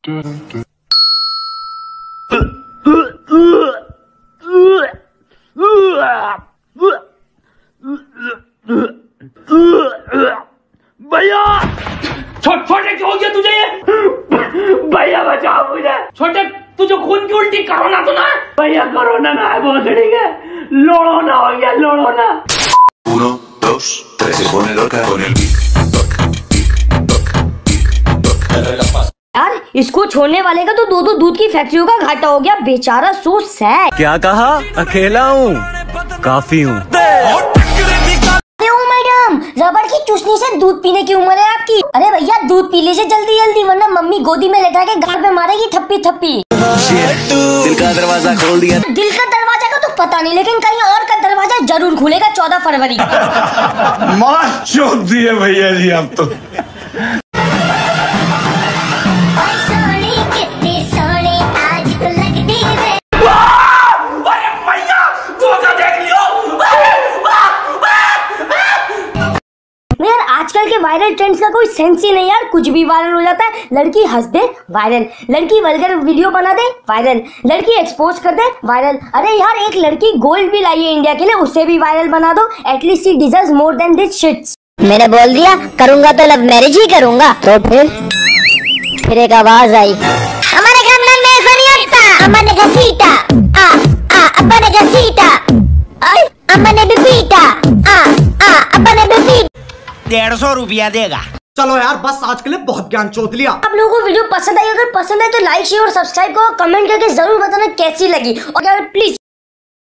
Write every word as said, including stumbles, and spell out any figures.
भैया छोटे क्या हो गया तुझे ये? भैया बचाओ मुझे। छोटे तुझे खून की उल्टी कोरोना तो ना? भैया कोरोना ना है, बहुत ठीक है, लोड़ोना हो गया, लोड़ोना। Uno, dos, tres, se pone loca con el beat. यार इसको छोड़ने वाले का तो दो दो दूध की फैक्ट्रियों का घाटा हो गया, बेचारा, सो सैड। क्या कहा? अकेला हूँ, काफी हूँ। मैडम, रबड़ की चूसनी से दूध पीने की उम्र है आपकी? अरे भैया दूध पी लीजिए जल्दी जल्दी, वरना मम्मी गोदी में लेटा के गाल पे मारेगी थप्पी थप्पी। दिल का दरवाजा खोल दिया। दिल का दरवाजा का तो पता नहीं, लेकिन कहीं और का दरवाजा जरूर खुलेगा चौदह फरवरी। मार चोट दिए भैया जी आप तो। आजकल के वायरल ट्रेंड्स का कोई सेंस ही नहीं यार, कुछ भी वायरल हो जाता है। लड़की हंस दे वायरल, लड़की वल्गर वीडियो बना दे वायरल, लड़की एक्सपोज कर दे वायरल। अरे यार एक लड़की गोल्ड भी लाई है इंडिया के लिए, उसे भी वायरल बना दो, at least she deserves more than this shits. मैंने बोल दिया करूंगा तो लव मैरिज ही करूंगा। तो फिर फिर एक आवाज आई, हमारे खानदान में ऐसा नहीं होता, अम्मा ने घसीटा, आ आ अब्बा ने घसीटा, अम्मा ने भी पीटा, आ आ अब्बा ने भी पीटा। डेढ़ सौ रुपया देगा। चलो यार बस आज के लिए बहुत ज्ञान चोत लिया। आप लोगों को वीडियो पसंद आई, अगर पसंद है तो लाइक शेयर और सब्सक्राइब करो, कमेंट करके जरूर बताना कैसी लगी, और प्लीज